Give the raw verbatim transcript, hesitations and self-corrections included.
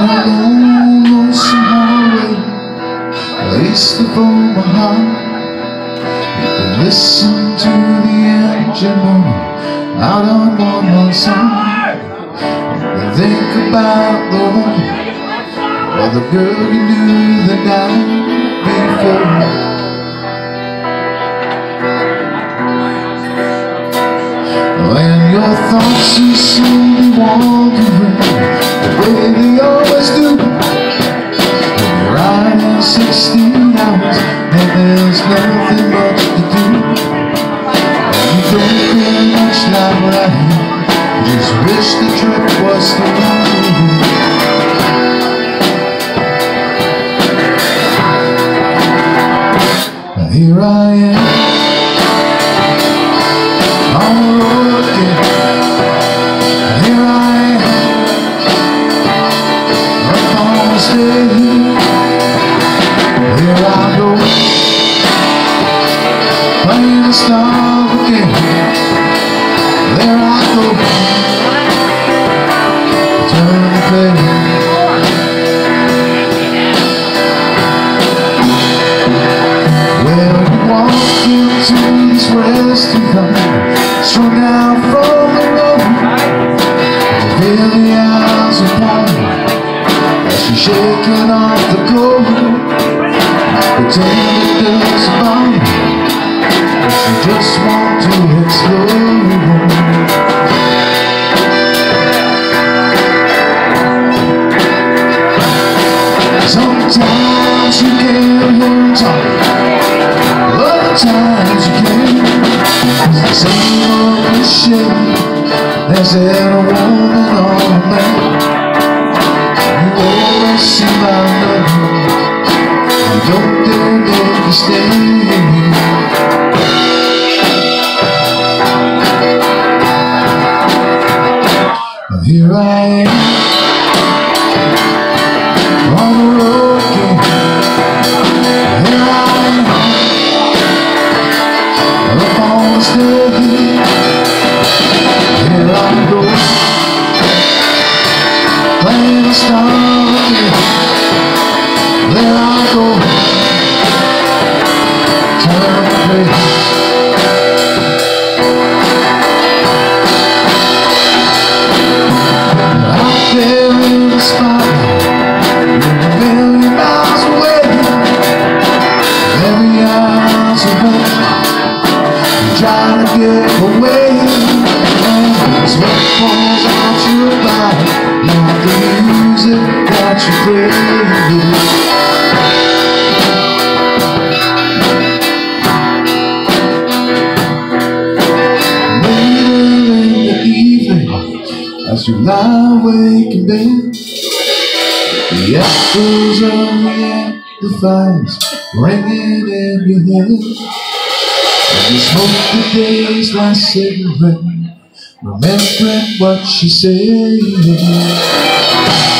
a long, lonesome hallway, place to fold my heart. You can listen to the engine moaning out on one more side. You can think about the woman or the girl you knew the night before. When your thoughts are slowly wandering the way they always do, when you're riding sixteen hours and there's nothing much to do, and you don't feel much like riding, you just wish the trip was tomorrow. Now here I am on the road again. Here I am up on the stage. Here I go, playing the star again. There I go, turn the page. Well, you walk into this restaurant, strung out from the road, you feel the hours upon her as she's shaking off the cold. Pretend it doesn't bother her, but she just wants to explode. Sometimes you can't hear her talk, other times you can't. The same old cliche, there's a woman or a man. You always seem like nothing, you don't dare make a stay. But here I am on the road again. Here I am up on the stage. Here I go, playing the star again. There I go, turn the page. Out there in the spotlight, you're a million miles away. Every hour's a rush, trying to get away. And sweat falls out your body, like the music that you play. Later in the evening, as you lie awake in bed, the echoes of the amplifiers ringing in your head. And you smoke the day's last cigarette, remembering what she said.